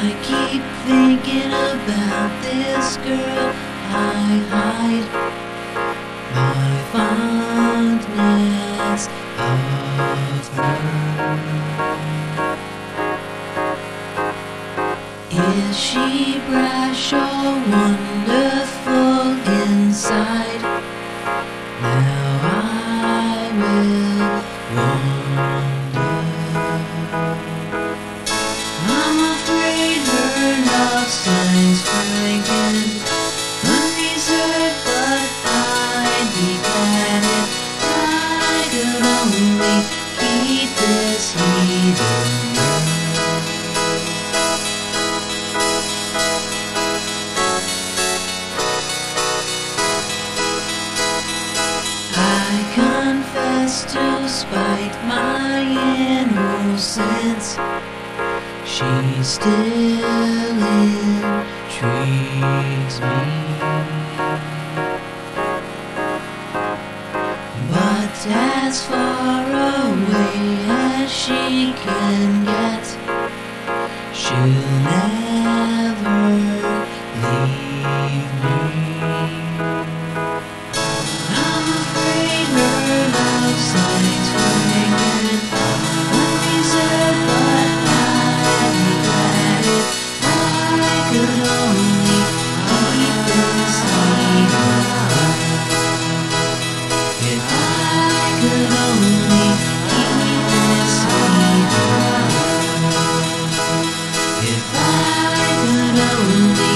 I keep thinking about this girl. I hide my fondness of her. Is she brash or wonderful inside? Now I will wonder. I'm afraid her love signs frank and unreserved, but I'd be glad if I could only keep this heathen love. I confess, to spite my innocence, she still intrigues me. But as far away as she can get, she'll never leave me. I'm afraid her love signs frank and unreserved, but I'd be glad if I could only keep this heathen love. If I could only keep this heathen love. If I could only